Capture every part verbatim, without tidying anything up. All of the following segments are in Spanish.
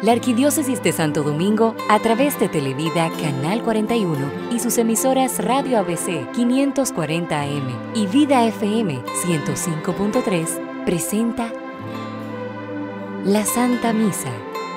La Arquidiócesis de Santo Domingo, a través de Televida Canal cuarenta y uno y sus emisoras Radio A B C quinientos cuarenta A M y Vida F M ciento cinco punto tres, presenta la Santa Misa.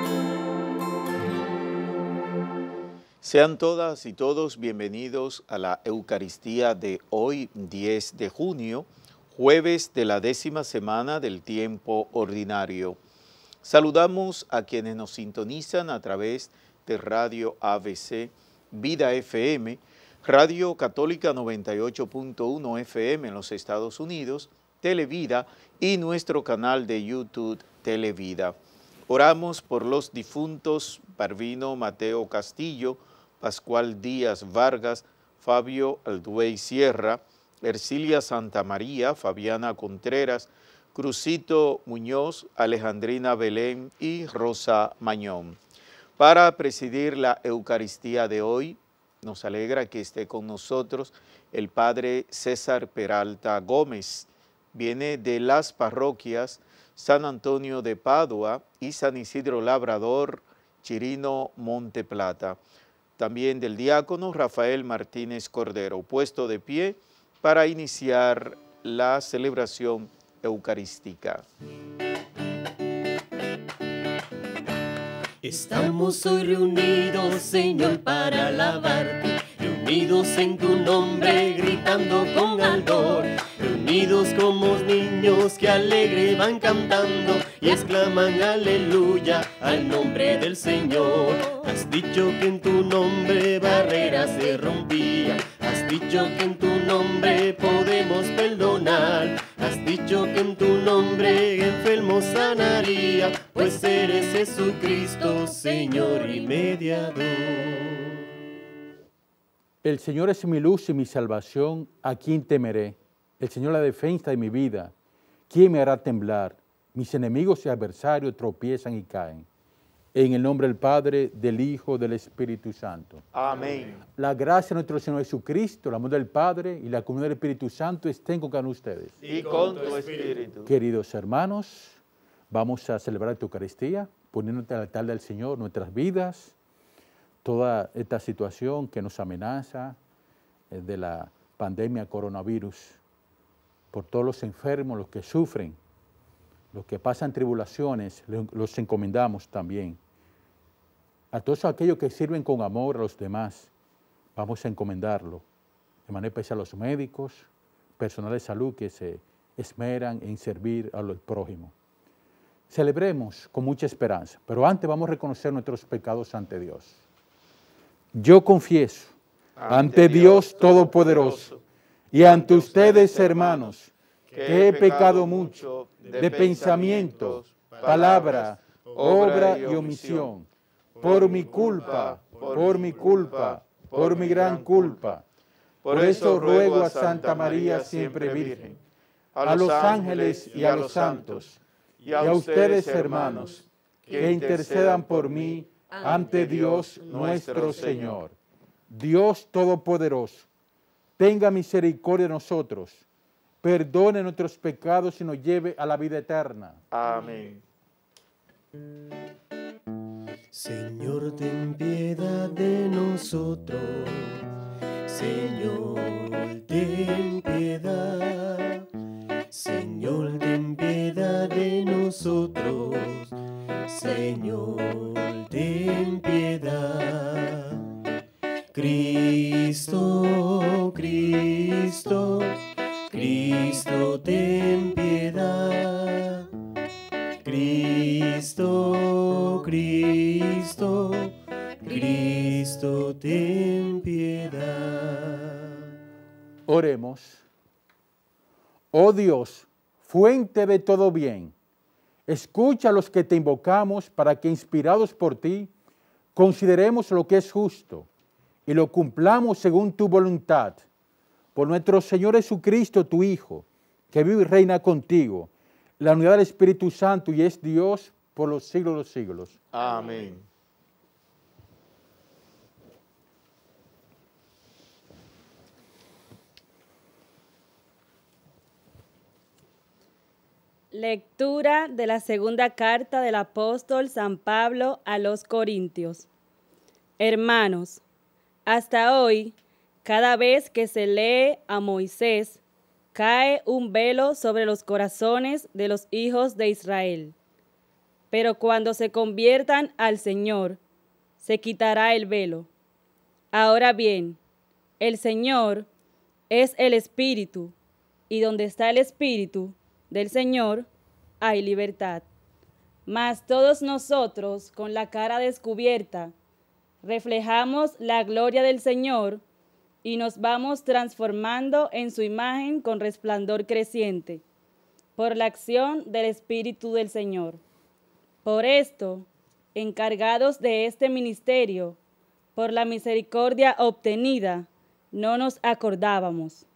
Sean todas y todos bienvenidos a la Eucaristía de hoy, diez de junio, jueves de la décima semana del tiempo ordinario. Saludamos a quienes nos sintonizan a través de Radio A B C, Vida F M, Radio Católica noventa y ocho punto uno F M en los Estados Unidos, Televida y nuestro canal de YouTube Televida. Oramos por los difuntos Parvino Mateo Castillo, Pascual Díaz Vargas, Fabio Alduey Sierra, Ercilia Santa María, Fabiana Contreras, Crucito Muñoz, Alejandrina Belén y Rosa Mañón. Para presidir la Eucaristía de hoy, nos alegra que esté con nosotros el Padre César Peralta Gómez. Viene de las parroquias San Antonio de Padua y San Isidro Labrador, Chirino Monte Plata. También del diácono Rafael Martínez Cordero, puesto de pie para iniciar la celebración eucarística. Estamos hoy reunidos, Señor, para alabarte, reunidos en tu nombre, gritando con ardor, reunidos como niños que alegre van cantando y exclaman aleluya al nombre del Señor. Has dicho que en tu nombre barreras se rompían, has dicho que en tu nombre podemos perdonar, has dicho que en tu nombre enfermos sanaría, pues eres Jesucristo, Señor y mediador. El Señor es mi luz y mi salvación, ¿a quién temeré? El Señor es la defensa de mi vida, ¿quién me hará temblar? Mis enemigos y adversarios tropiezan y caen. En el nombre del Padre, del Hijo, del Espíritu Santo. Amén. La gracia de nuestro Señor Jesucristo, el amor del Padre y la comunión del Espíritu Santo estén con cada uno de ustedes. Y con tu espíritu. Queridos hermanos, vamos a celebrar tu Eucaristía, poniéndote al altar del Señor nuestras vidas, toda esta situación que nos amenaza eh, de la pandemia coronavirus, por todos los enfermos, los que sufren, los que pasan tribulaciones, los encomendamos también. A todos aquellos que sirven con amor a los demás, vamos a encomendarlo, de manera especial a los médicos, personal de salud que se esmeran en servir a los prójimos. Celebremos con mucha esperanza, pero antes vamos a reconocer nuestros pecados ante Dios. Yo confieso ante, ante Dios Todopoderoso y ante ustedes, hermanos, que he pecado mucho de pensamiento, palabra, obra y omisión, por mi culpa, por mi culpa, por mi gran culpa. Por eso ruego a Santa María siempre Virgen, a los ángeles y a los santos, y a ustedes, hermanos, que intercedan por mí ante Dios nuestro Señor. Dios Todopoderoso, tenga misericordia de nosotros, perdone nuestros pecados y nos lleve a la vida eterna. Amén. Señor, ten piedad de nosotros. Señor, ten piedad. Señor, ten piedad de nosotros. Señor, ten piedad. Cristo, Cristo, Cristo, ten piedad. Cristo, Cristo, Cristo, ten piedad. Oremos. Oh Dios, fuente de todo bien, escucha a los que te invocamos para que, inspirados por ti, consideremos lo que es justo y lo cumplamos según tu voluntad. Por nuestro Señor Jesucristo, tu Hijo, que vive y reina contigo, la unidad del Espíritu Santo y es Dios por los siglos de los siglos. Amén. Lectura de la segunda carta del apóstol San Pablo a los Corintios. Hermanos, hasta hoy, cada vez que se lee a Moisés, cae un velo sobre los corazones de los hijos de Israel. Pero cuando se conviertan al Señor, se quitará el velo. Ahora bien, el Señor es el Espíritu, y donde está el Espíritu del Señor, hay libertad. Mas todos nosotros, con la cara descubierta, reflejamos la gloria del Señor y nos vamos transformando en su imagen con resplandor creciente, por la acción del Espíritu del Señor. Por esto, encargados de este ministerio, por la misericordia obtenida, no nos acordábamos.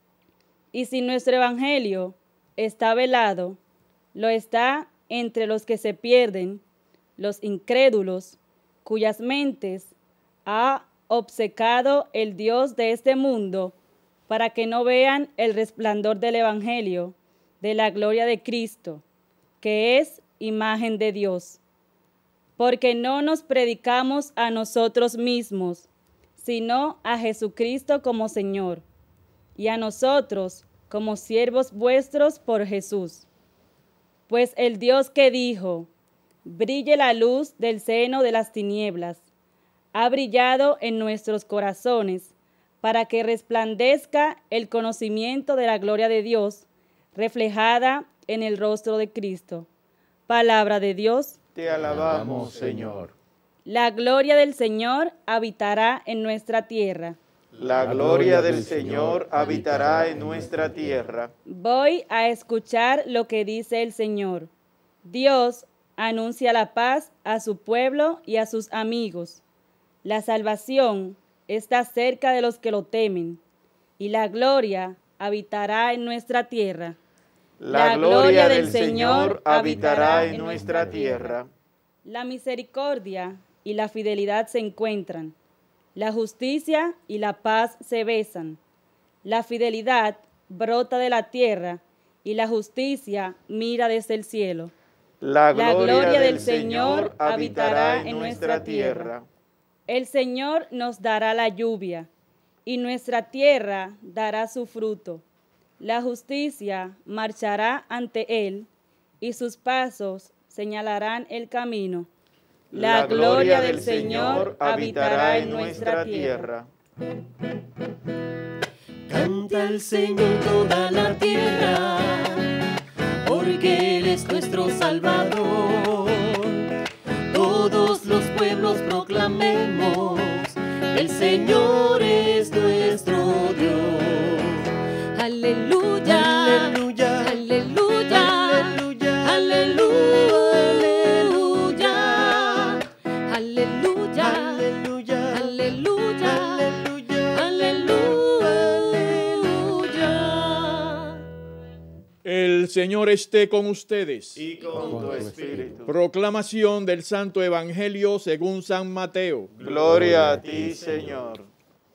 Y si nuestro evangelio está velado, lo está entre los que se pierden, los incrédulos, cuyas mentes ha obcecado el Dios de este mundo, para que no vean el resplandor del evangelio, de la gloria de Cristo, que es imagen de Dios. Porque no nos predicamos a nosotros mismos, sino a Jesucristo como Señor, y a nosotros como siervos vuestros por Jesús. Pues el Dios que dijo, brille la luz del seno de las tinieblas, ha brillado en nuestros corazones, para que resplandezca el conocimiento de la gloria de Dios, reflejada en el rostro de Cristo. Palabra de Dios. Te alabamos, Señor. La gloria del Señor habitará en nuestra tierra. La gloria del Señor habitará en nuestra tierra. Voy a escuchar lo que dice el Señor. Dios anuncia la paz a su pueblo y a sus amigos. La salvación está cerca de los que lo temen, y la gloria habitará en nuestra tierra. La gloria del Señor habitará en nuestra tierra. La misericordia y la fidelidad se encuentran. La justicia y la paz se besan. La fidelidad brota de la tierra y la justicia mira desde el cielo. La gloria, la gloria del Señor habitará en nuestra tierra. El Señor nos dará la lluvia y nuestra tierra dará su fruto. La justicia marchará ante él y sus pasos señalarán el camino. La gloria del Señor habitará en nuestra tierra. Canta el Señor toda la tierra, porque Él es nuestro Salvador. Todos los pueblos proclamemos, el Señor es nuestro Dios. Aleluya, aleluya, aleluya, aleluya, aleluya. Aleluya, aleluya, aleluya, aleluya, aleluya. El Señor esté con ustedes. Y con tu espíritu. Proclamación del Santo Evangelio según San Mateo. Gloria a ti, Señor.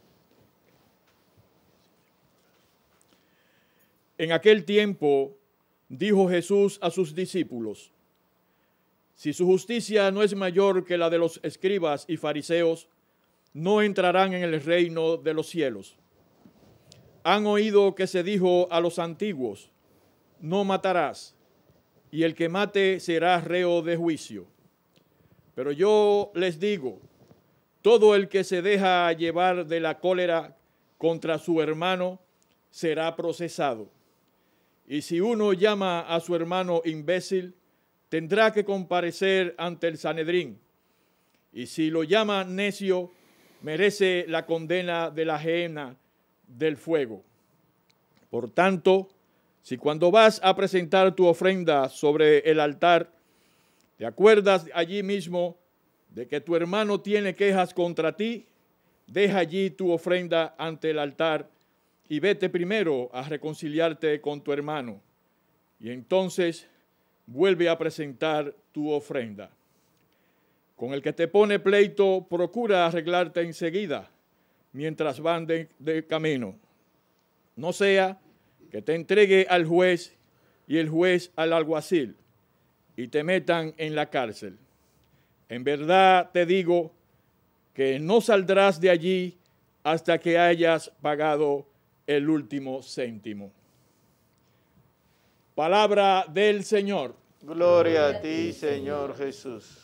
En aquel tiempo dijo Jesús a sus discípulos: si su justicia no es mayor que la de los escribas y fariseos, no entrarán en el reino de los cielos. Han oído que se dijo a los antiguos: no matarás, y el que mate será reo de juicio. Pero yo les digo, todo el que se deja llevar de la cólera contra su hermano será procesado. Y si uno llama a su hermano imbécil, tendrá que comparecer ante el Sanedrín, y si lo llama necio, merece la condena de la gehenna del fuego. Por tanto, si cuando vas a presentar tu ofrenda sobre el altar, te acuerdas allí mismo de que tu hermano tiene quejas contra ti, deja allí tu ofrenda ante el altar y vete primero a reconciliarte con tu hermano, y entonces vuelve a presentar tu ofrenda. Con el que te pone pleito, procura arreglarte enseguida, mientras van de, de camino. No sea que te entregue al juez y el juez al alguacil, y te metan en la cárcel. En verdad te digo que no saldrás de allí hasta que hayas pagado el último céntimo. Palabra del Señor. Gloria a ti, Señor Jesús.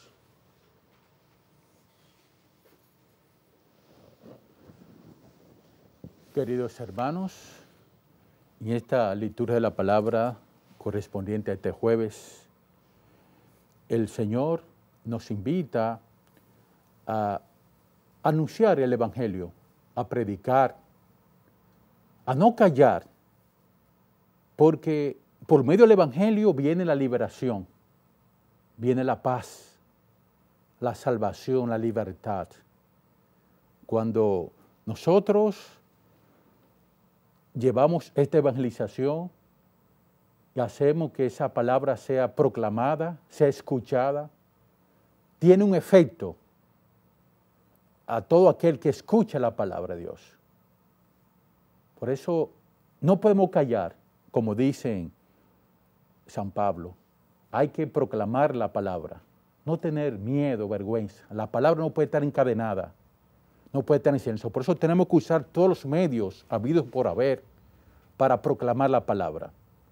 Queridos hermanos, en esta liturgia de la palabra correspondiente a este jueves, el Señor nos invita a anunciar el Evangelio, a predicar, a no callar, porque por medio del Evangelio viene la liberación, viene la paz, la salvación, la libertad. Cuando nosotros llevamos esta evangelización y hacemos que esa palabra sea proclamada, sea escuchada, tiene un efecto a todo aquel que escucha la palabra de Dios. Por eso no podemos callar, como dice San Pablo, hay que proclamar la palabra, no tener miedo, vergüenza. La palabra no puede estar encadenada, no puede estar en silencio. Por eso tenemos que usar todos los medios habidos por haber para proclamar la palabra.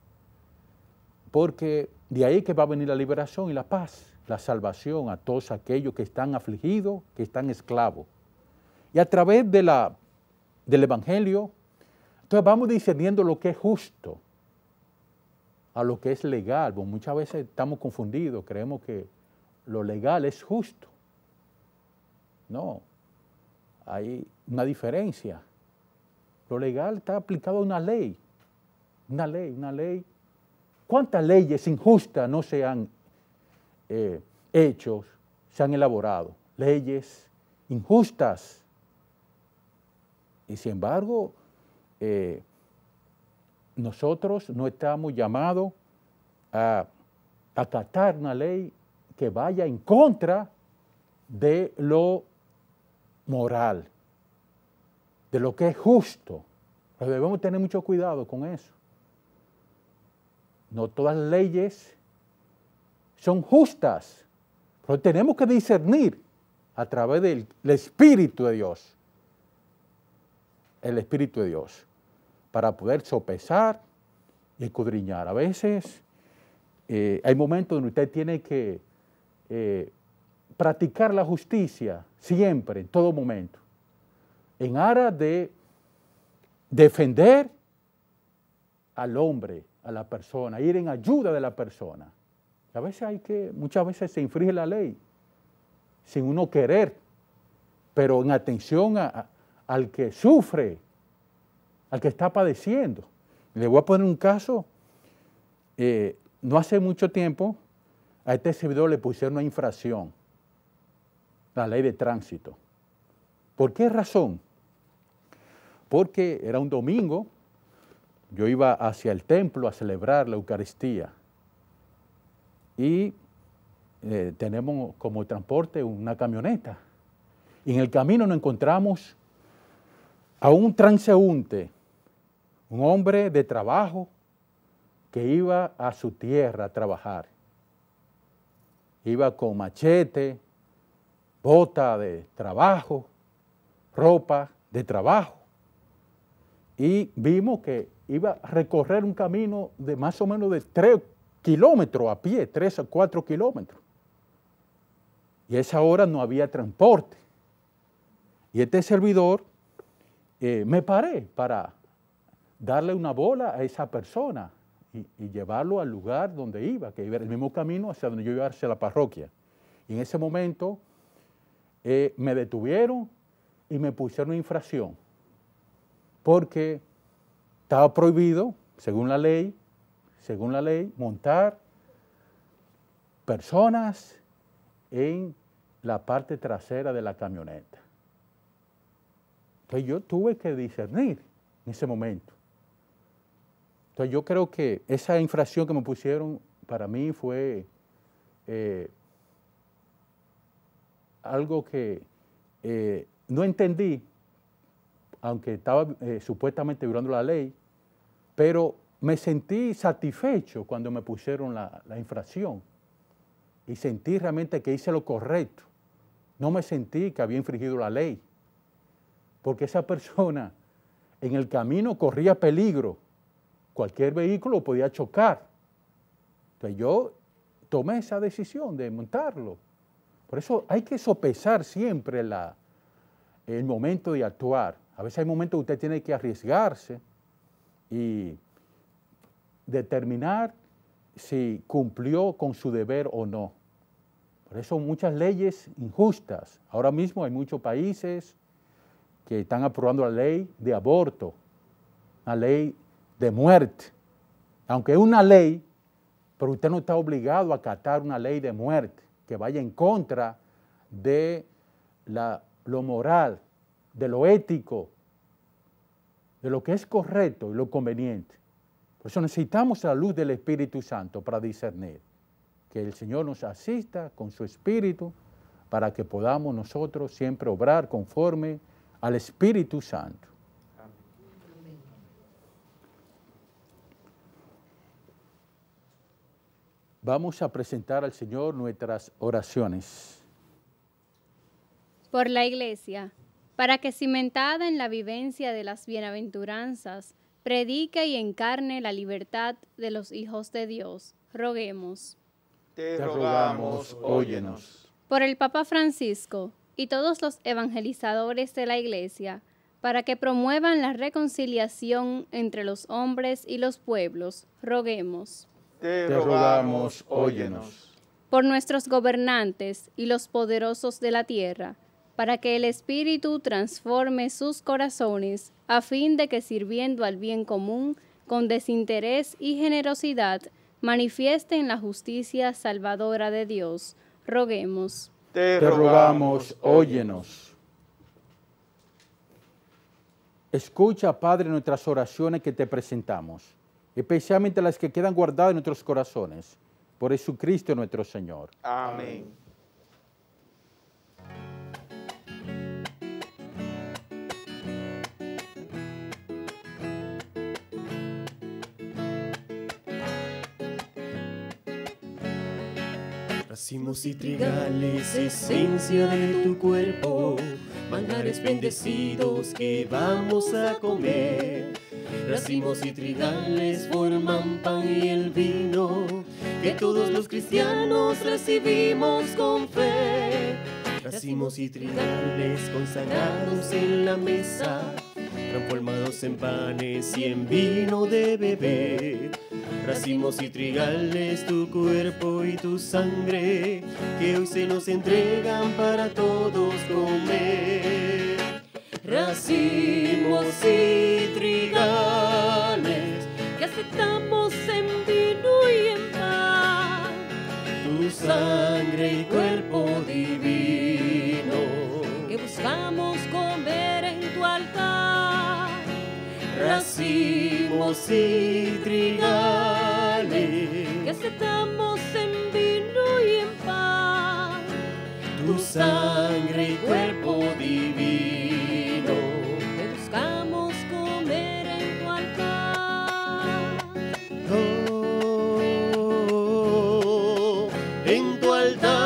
Porque de ahí que va a venir la liberación y la paz, la salvación a todos aquellos que están afligidos, que están esclavos. Y a través de la, del Evangelio, entonces vamos discerniendo lo que es justo a lo que es legal. Pues muchas veces estamos confundidos, creemos que lo legal es justo. No, hay una diferencia. Lo legal está aplicado a una ley, una ley, una ley. ¿Cuántas leyes injustas no se han eh, hecho, se han elaborado? Leyes injustas. Y sin embargo, eh, nosotros no estamos llamados a acatar una ley que vaya en contra de lo moral, de lo que es justo. Pero debemos tener mucho cuidado con eso. No todas las leyes son justas, pero tenemos que discernir a través del, del Espíritu de Dios, el Espíritu de Dios, para poder sopesar y escudriñar. A veces eh, hay momentos donde usted tiene que eh, practicar la justicia siempre, en todo momento, en aras de defender al hombre, a la persona, ir en ayuda de la persona. A veces hay que, muchas veces se infringe la ley sin uno querer, pero en atención a, a, al que sufre, al que está padeciendo. Le voy a poner un caso. Eh, no hace mucho tiempo a este servidor le pusieron una infracción, la ley de tránsito. ¿Por qué razón? Porque era un domingo, yo iba hacia el templo a celebrar la Eucaristía y eh, tenemos como transporte una camioneta. Y en el camino nos encontramos a un transeúnte, un hombre de trabajo que iba a su tierra a trabajar. Iba con machete, bota de trabajo, ropa de trabajo. Y vimos que iba a recorrer un camino de más o menos de tres kilómetros a pie, tres a cuatro kilómetros. Y a esa hora no había transporte. Y este servidor, eh, me paré para darle una bola a esa persona y, y llevarlo al lugar donde iba, que iba el mismo camino hacia donde yo iba hacia la parroquia. Y en ese momento eh, me detuvieron y me pusieron una infracción, porque estaba prohibido, según la ley, según la ley, montar personas en la parte trasera de la camioneta. Entonces yo tuve que discernir en ese momento. Entonces yo creo que esa infracción que me pusieron para mí fue eh, algo que eh, no entendí, aunque estaba eh, supuestamente violando la ley, pero me sentí satisfecho cuando me pusieron la, la infracción y sentí realmente que hice lo correcto. No me sentí que había infringido la ley, porque esa persona en el camino corría peligro. Cualquier vehículo podía chocar. Entonces yo tomé esa decisión de montarlo. Por eso hay que sopesar siempre la, el momento de actuar. A veces hay momentos que usted tiene que arriesgarse y determinar si cumplió con su deber o no. Por eso muchas leyes injustas. Ahora mismo hay muchos países que están aprobando la ley de aborto, una ley de muerte. Aunque es una ley, pero usted no está obligado a acatar una ley de muerte que vaya en contra de la, lo moral, de lo ético, de lo que es correcto y lo conveniente. Por eso necesitamos la luz del Espíritu Santo para discernir. Que el Señor nos asista con su Espíritu para que podamos nosotros siempre obrar conforme al Espíritu Santo. Amén. Vamos a presentar al Señor nuestras oraciones. Por la Iglesia, para que cimentada en la vivencia de las bienaventuranzas, predique y encarne la libertad de los hijos de Dios. Roguemos. Te rogamos, óyenos. Por el Papa Francisco y todos los evangelizadores de la Iglesia, para que promuevan la reconciliación entre los hombres y los pueblos. Roguemos. Te rogamos, óyenos. Por nuestros gobernantes y los poderosos de la tierra, para que el Espíritu transforme sus corazones, a fin de que sirviendo al bien común, con desinterés y generosidad, manifiesten la justicia salvadora de Dios. Roguemos. Te Te rogamos, óyenos. Escucha, Padre, nuestras oraciones que te presentamos, especialmente las que quedan guardadas en nuestros corazones, por Jesucristo nuestro Señor. Amén. Racimos y trigales, esencia de tu cuerpo, manjares bendecidos que vamos a comer. Racimos y trigales forman pan y el vino, que todos los cristianos recibimos con fe. Racimos y trigales consagrados en la mesa, transformados en panes y en vino de beber. Racimos y trigales, tu cuerpo y tu sangre, que hoy se nos entregan para todos comer. Racimos y trigales, que aceptamos en vino y en pan, tu sangre y cuerpo divino, que buscamos comer en tu altar. Racimos y trigales, que aceptamos en vino y en pan, tu sangre y cuerpo divino, que buscamos comer en tu altar. Oh, en tu altar.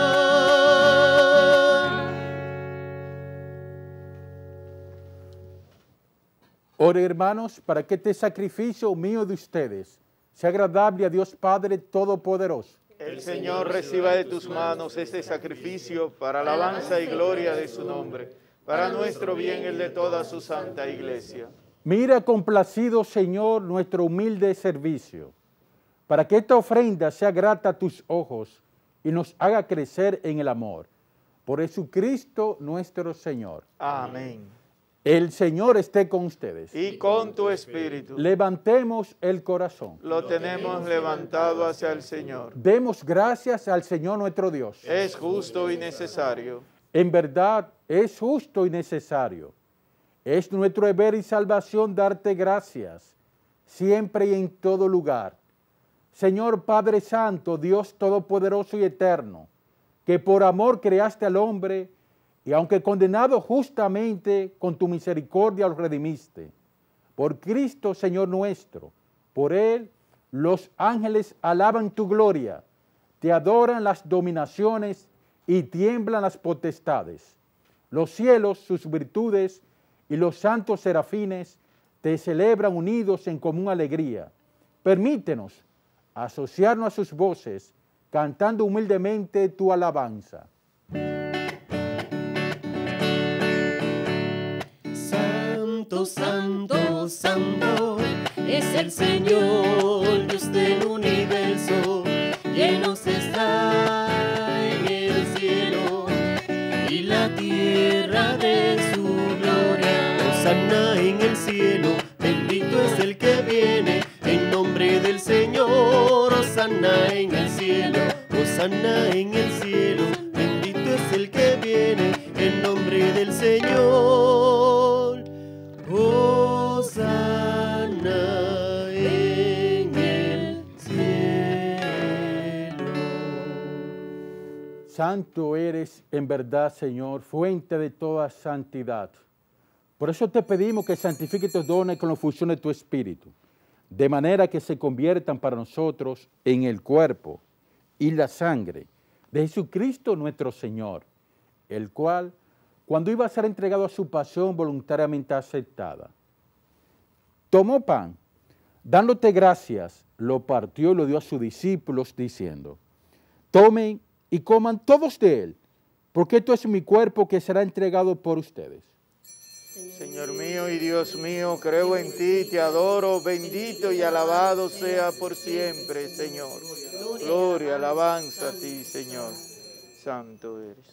Ore, hermanos, para que este sacrificio mío de ustedes sea agradable a Dios Padre Todopoderoso. El Señor reciba de tus manos este sacrificio para alabanza y gloria de su nombre, para nuestro bien y el de toda su santa iglesia. Mira complacido, Señor, nuestro humilde servicio, para que esta ofrenda sea grata a tus ojos y nos haga crecer en el amor. Por Jesucristo nuestro Señor. Amén. El Señor esté con ustedes. Y con tu espíritu. Levantemos el corazón. Lo tenemos levantado hacia el Señor. Demos gracias al Señor nuestro Dios. Es justo y necesario. En verdad, es justo y necesario. Es nuestro deber y salvación darte gracias, siempre y en todo lugar. Señor Padre Santo, Dios Todopoderoso y Eterno, que por amor creaste al hombre, y aunque condenado justamente, con tu misericordia lo redimiste. Por Cristo, Señor nuestro, Por él los ángeles alaban tu gloria, te adoran las dominaciones y tiemblan las potestades. Los cielos, sus virtudes y los santos serafines te celebran unidos en común alegría. Permítenos asociarnos a sus voces, cantando humildemente tu alabanza. Santo, santo, santo, es el Señor, Dios del universo, llenos está en el cielo y la tierra de su gloria. Hosana en el cielo, bendito es el que viene, en nombre del Señor. Hosana en el cielo, Hosana en el cielo, bendito es el que viene, en nombre del Señor. Hosana en el cielo. Santo eres en verdad, Señor, fuente de toda santidad. Por eso te pedimos que santifique tus dones con la fusión de tu Espíritu, de manera que se conviertan para nosotros en el cuerpo y la sangre de Jesucristo nuestro Señor, el cual, cuando iba a ser entregado a su pasión voluntariamente aceptada, tomó pan, dándote gracias, lo partió y lo dio a sus discípulos, diciendo: tomen y coman todos de él, porque esto es mi cuerpo que será entregado por ustedes. Señor mío y Dios mío, creo en ti, te adoro, bendito y alabado sea por siempre, Señor. Gloria, alabanza a ti, Señor. Santo eres.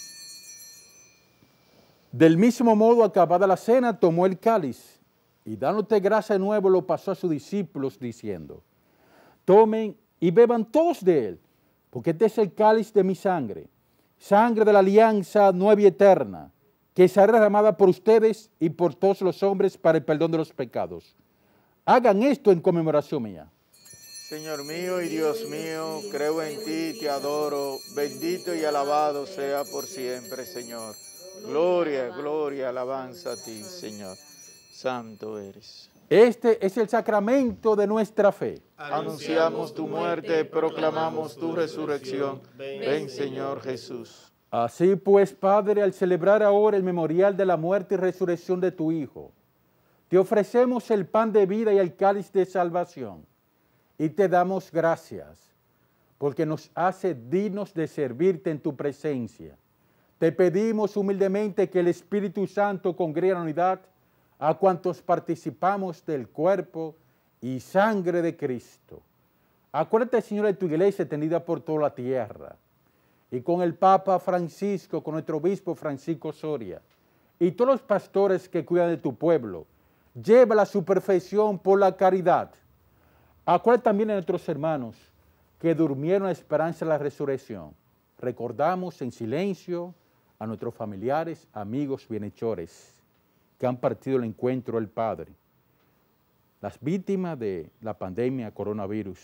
Del mismo modo, acabada la cena, tomó el cáliz y dándote gracia de nuevo lo pasó a sus discípulos diciendo: tomen y beban todos de él, porque este es el cáliz de mi sangre, sangre de la alianza nueva y eterna, que será derramada por ustedes y por todos los hombres para el perdón de los pecados. Hagan esto en conmemoración mía. Señor mío y Dios mío, creo en ti, te adoro, bendito y alabado sea por siempre, Señor. Gloria, gloria, alabanza a ti, Señor. Santo eres. Este es el sacramento de nuestra fe. Anunciamos tu muerte, proclamamos tu resurrección. Ven, Señor Jesús. Así pues, Padre, al celebrar ahora el memorial de la muerte y resurrección de tu Hijo, te ofrecemos el pan de vida y el cáliz de salvación, y te damos gracias, porque nos hace dignos de servirte en tu presencia. Te pedimos humildemente que el Espíritu Santo congregue en unidad a cuantos participamos del cuerpo y sangre de Cristo. Acuérdate, Señor, de tu iglesia extendida por toda la tierra, y con el Papa Francisco, con nuestro obispo Francisco Soria, y todos los pastores que cuidan de tu pueblo. Llévala a su perfección por la caridad. Acuérdate también de nuestros hermanos que durmieron a esperanza de la resurrección. Recordamos en silencio a nuestros familiares, amigos, bienhechores que han partido el encuentro del Padre, las víctimas de la pandemia coronavirus,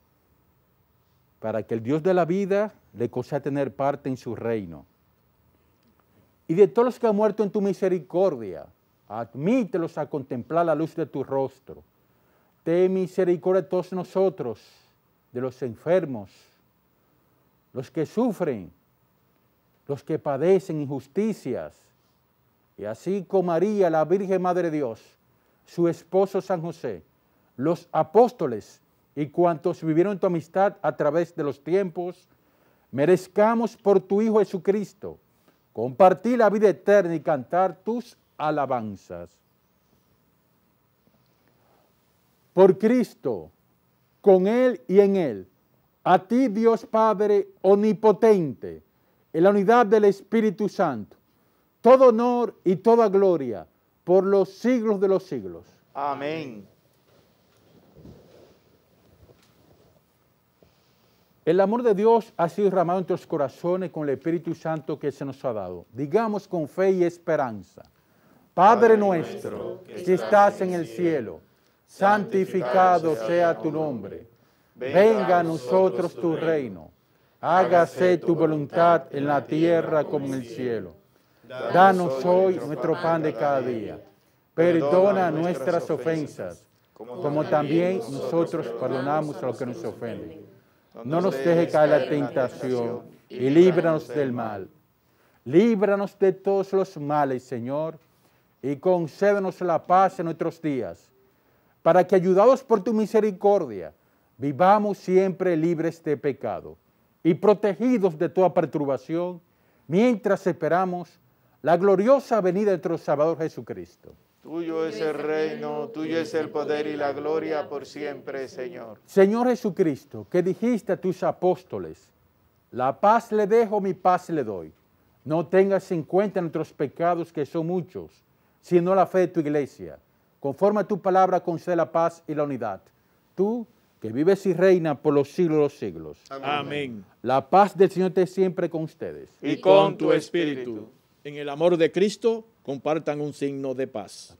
para que el Dios de la vida le conceda tener parte en su reino. Y de todos los que han muerto en tu misericordia, admítelos a contemplar la luz de tu rostro. Ten misericordia de todos nosotros, de los enfermos, los que sufren, los que padecen injusticias, y así con María, la Virgen Madre de Dios, su esposo San José, los apóstoles y cuantos vivieron tu amistad a través de los tiempos, merezcamos por tu Hijo Jesucristo compartir la vida eterna y cantar tus alabanzas. Por Cristo, con Él y en Él, a ti Dios Padre omnipotente, en la unidad del Espíritu Santo, todo honor y toda gloria por los siglos de los siglos. Amén. El amor de Dios ha sido derramado en nuestros corazones con el Espíritu Santo que se nos ha dado. Digamos con fe y esperanza: Padre nuestro que estás en el cielo, santificado sea tu nombre. Venga a nosotros tu reino. Hágase tu voluntad en la tierra como en el cielo. Danos hoy nuestro pan de cada día. Perdona nuestras ofensas, como también nosotros perdonamos a los que nos ofenden. No nos dejes caer en la tentación y líbranos del mal. Líbranos de todos los males, Señor, y concédenos la paz en nuestros días, para que, ayudados por tu misericordia, vivamos siempre libres de pecado y protegidos de toda perturbación, mientras esperamos la gloriosa venida de nuestro Salvador Jesucristo. Tuyo es el reino, tuyo es el poder y la gloria por siempre, Señor. Señor Jesucristo, que dijiste a tus apóstoles, la paz le dejo, mi paz le doy. No tengas en cuenta nuestros pecados, que son muchos, sino la fe de tu iglesia. Conforme a tu palabra, concede la paz y la unidad. Tú, que vives y reinas por los siglos de los siglos. Amén. La paz del Señor esté siempre con ustedes. Y con tu espíritu. En el amor de Cristo, compartan un signo de paz.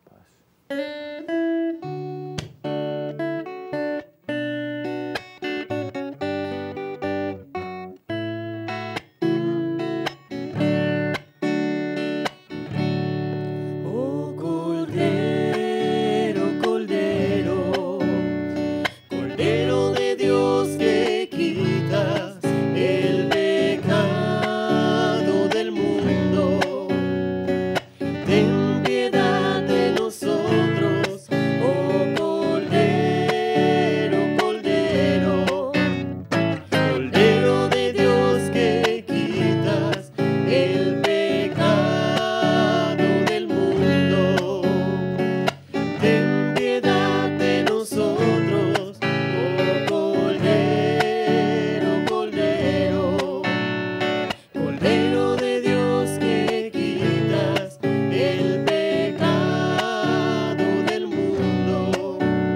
Oh Cordero, Cordero, Cordero de Dios que quitas el pecado del mundo, ten piedad de nosotros, oh Cordero, Cordero, Cordero de Dios que quitas el pecado del mundo, ten piedad de nosotros, oh Cordero, Cordero, Cordero de Dios que quitas el pecado del mundo,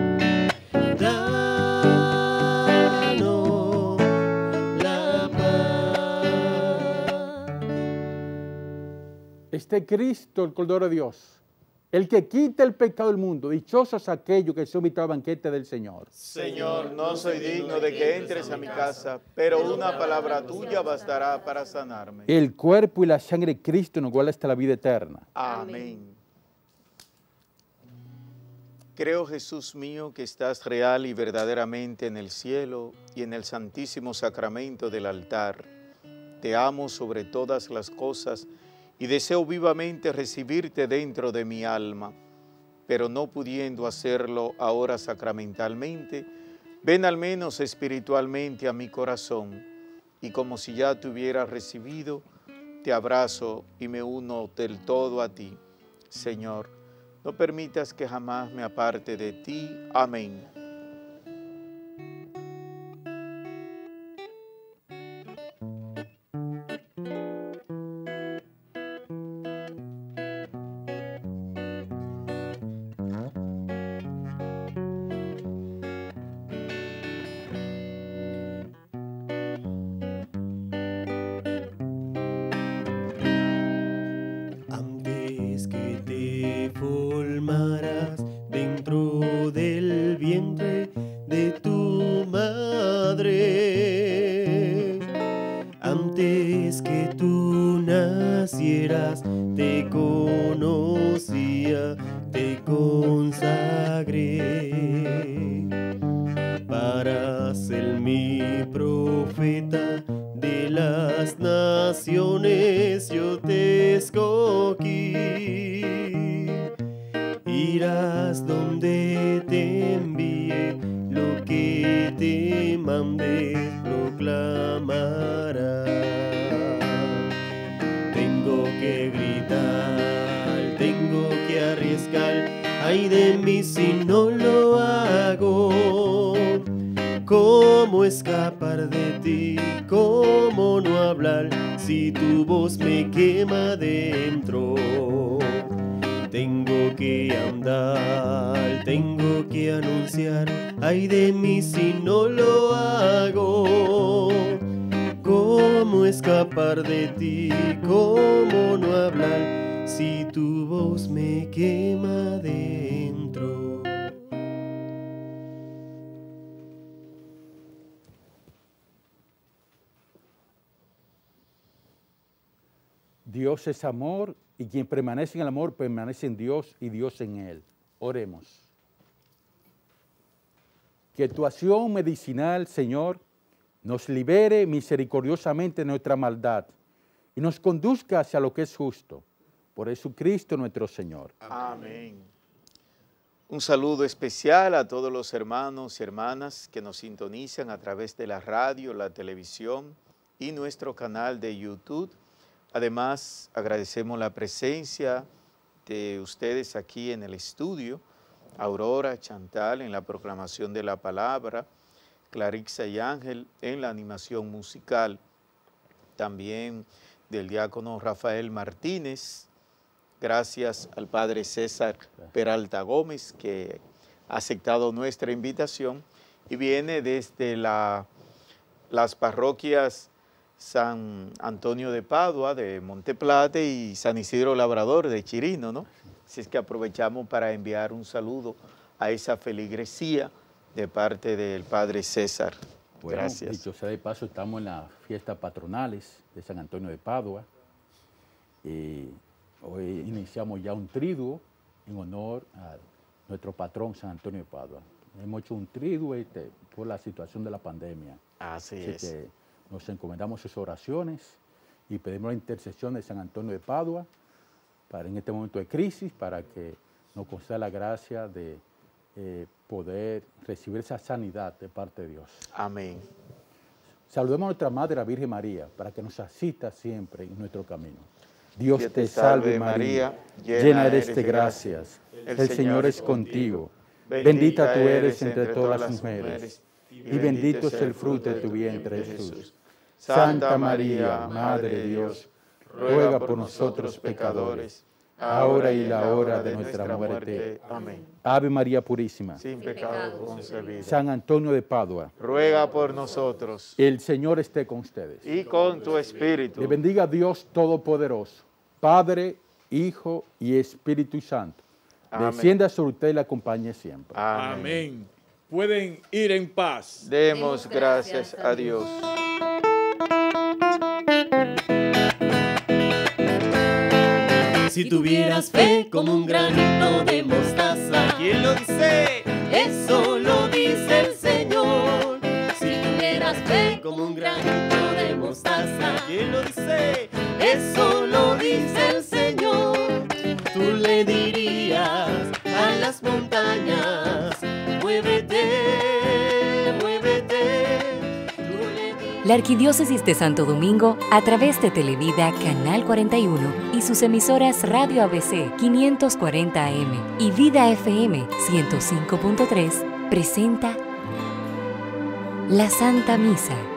danos la paz. Este Cristo, el Cordero de Dios, el que quita el pecado del mundo, dichosos aquellos que son invitados al banquete del Señor. Señor, no soy digno de que entres a mi casa, pero una palabra tuya bastará para sanarme. El cuerpo y la sangre de Cristo nos guarda hasta la vida eterna. Amén. Creo, Jesús mío, que estás real y verdaderamente en el cielo y en el santísimo sacramento del altar. Te amo sobre todas las cosas y deseo vivamente recibirte dentro de mi alma, pero no pudiendo hacerlo ahora sacramentalmente, ven al menos espiritualmente a mi corazón, y como si ya te hubiera recibido, te abrazo y me uno del todo a ti. Señor, no permitas que jamás me aparte de ti. Amén. Antes que te formaras dentro del vientre de tu madre, antes que tú nacieras, te conocía, te consagré para ser mi profeta de las naciones. Yo te escogí, irás donde te envíe, lo que te mande proclamarás. Tengo que gritar, tengo que arriesgar, ay de mí si no lo hago. ¿Cómo escapar de ti? ¿Cómo no hablar si tu voz me quema dentro? Tengo que andar, tengo que anunciar, ay de mí si no lo hago. ¿Cómo escapar de ti? ¿Cómo no hablar si tu voz me quema dentro? Dios es amor y quien permanece en el amor permanece en Dios y Dios en él. Oremos. que tu acción medicinal, Señor, nos libere misericordiosamente de nuestra maldad y nos conduzca hacia lo que es justo. Por Jesucristo nuestro Señor. Amén. Un saludo especial a todos los hermanos y hermanas que nos sintonizan a través de la radio, la televisión y nuestro canal de YouTube. Además, agradecemos la presencia de ustedes aquí en el estudio, Aurora, Chantal en la proclamación de la palabra, Clarixa y Ángel en la animación musical, también del diácono Rafael Martínez. Gracias al padre César Peralta Gómez, que ha aceptado nuestra invitación y viene desde la, las parroquias San Antonio de Padua, de Monteplate, y San Isidro Labrador, de Chirino, ¿no? Así es que aprovechamos para enviar un saludo a esa feligresía de parte del padre César. Bueno, gracias. Dicho sea de paso, estamos en las fiestas patronales de San Antonio de Padua. Y hoy iniciamos ya un triduo en honor a nuestro patrón San Antonio de Padua. Hemos hecho un triduo este, por la situación de la pandemia. Así, Así es. que nos encomendamos sus oraciones y pedimos la intercesión de San Antonio de Padua para en este momento de crisis, para que nos conceda la gracia de eh, poder recibir esa sanidad de parte de Dios. Amén. Saludemos a nuestra Madre, la Virgen María, para que nos asista siempre en nuestro camino. Dios, Dios te salve María, llena eres de gracias. El Señor es contigo. Bendita tú eres entre todas las mujeres, y bendito es el fruto de tu vientre, Jesús. Santa María, Madre de Dios, ruega por nosotros pecadores, ahora y la hora de nuestra muerte. Amén. Ave María Purísima, Sin pecado concebida. San Antonio de Padua, Ruega por nosotros el Señor esté con ustedes. y con tu espíritu. Le bendiga Dios Todopoderoso, Padre, Hijo y Espíritu Santo. Amén. Descienda sobre usted y la acompañe siempre. Amén. Amén. Pueden ir en paz. Demos gracias a Dios. Si tuvieras fe como un granito de mostaza, ¿Quién lo dice? eso lo dice el Señor. Si tuvieras fe como un granito de mostaza, ¿Quién lo dice? eso lo dice el Señor. Tú le dirías a las montañas, muévete, muévete. Tú le dirías... La Arquidiócesis de Santo Domingo, a través de Televida Canal cuarenta y uno y sus emisoras Radio A B C quinientos cuarenta A M y Vida F M ciento cinco punto tres, presenta la Santa Misa.